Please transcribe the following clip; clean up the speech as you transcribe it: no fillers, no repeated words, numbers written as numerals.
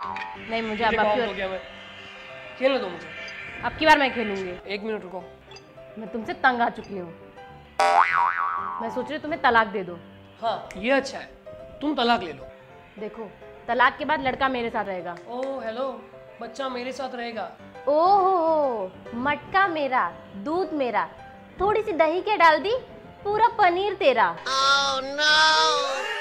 नहीं, मुझे अब हो गया। मैं खेलने दो मुझे। अब की बार मैं खेलूंगी। 1 मिनट रुको। मैं तुमसे तंग आ चुकी हूँ। मैं सोच रही हूँ तुम्हें तलाक दे दो। हाँ ये अच्छा है, तुम तलाक ले लो। देखो, तलाक के बाद लड़का मेरे साथ रहेगा। ओह हेलो, बच्चा मेरे साथ रहेगा। ओहो, मटका मेरा, दूध मेरा, थोड़ी सी दही के डाल दी, पूरा पनीर तेरा। Oh no!